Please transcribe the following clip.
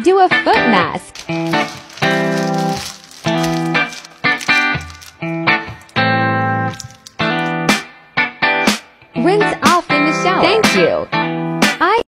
Do a foot mask. Rinse off in the shower. Thank you.